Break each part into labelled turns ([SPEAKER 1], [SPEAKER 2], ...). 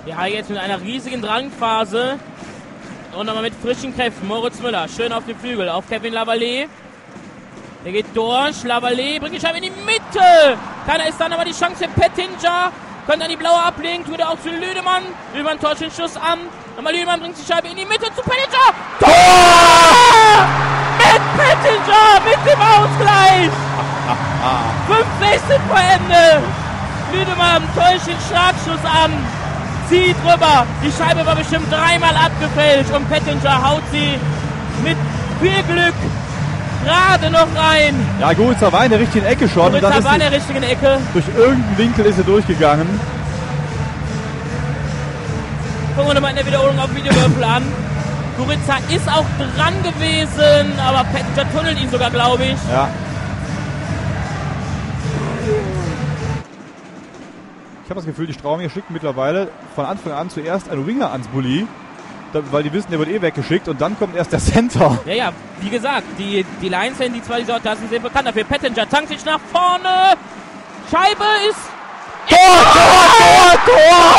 [SPEAKER 1] Ja, jetzt mit einer riesigen Drangphase. Und nochmal mit frischen Kräften. Moritz Müller, schön auf den Flügel, auf Kevin Lavallee. Der geht durch, Lavallee bringt die Scheibe in die Mitte. Keiner ist dann aber die Chance für Pettinger. Könnte an die blaue ablegen, tut er auch zu Lüdemann. Lüdemann täuscht den Schuss an. Nochmal Lüdemann bringt die Scheibe in die Mitte zu Pettinger. Tor! Mit Pettinger, mit dem Ausgleich. 5:16 vor Ende. Lüdemann täuscht den Schlagschuss an. Zieht rüber. Die Scheibe war bestimmt dreimal abgefälscht. Und Pettinger haut sie mit viel Glück gerade noch rein.
[SPEAKER 2] Ja, Goritza war in der richtigen Ecke schon.
[SPEAKER 1] Goritza war in der richtigen Ecke.
[SPEAKER 2] Durch irgendeinen Winkel ist er durchgegangen.
[SPEAKER 1] Gucken wir nochmal in der Wiederholung auf Videowürfel an. Goritza ist auch dran gewesen, aber Pettinger tunnelt ihn sogar, glaube ich.
[SPEAKER 2] Ja. Ich habe das Gefühl, die Strauminger schicken mittlerweile von Anfang an zuerst einen Winger ans Bulli, weil die wissen, der wird eh weggeschickt und dann kommt erst der Center.
[SPEAKER 1] Ja, wie gesagt, die Lions-Fans, die zwei Sorten sind bekannt dafür. Pettinger tankt sich nach vorne. Scheibe ist...
[SPEAKER 2] Tor!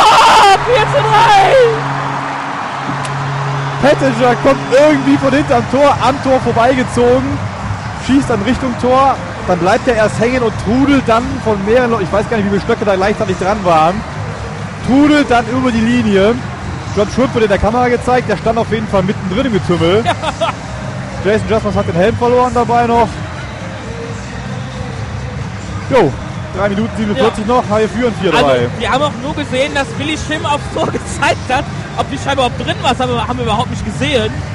[SPEAKER 1] 4:3!
[SPEAKER 2] Pettinger kommt irgendwie von hinterm Tor am Tor vorbeigezogen, schießt dann Richtung Tor, dann bleibt er erst hängen und trudelt dann von mehreren Leuten, ich weiß gar nicht, wie viele Stöcke da gleichzeitig dran waren, trudelt dann über die Linie. John Schrupp wird in der Kamera gezeigt, der stand auf jeden Fall mittendrin im Getümmel. Jason Jasmans hat den Helm verloren dabei noch. Jo, 3 Minuten 47 noch, wir führen 4-3.
[SPEAKER 1] Also, wir haben auch nur gesehen, dass Willi Schimm aufs Tor gezeigt hat. Ob die Scheibe überhaupt drin war, haben wir überhaupt nicht gesehen.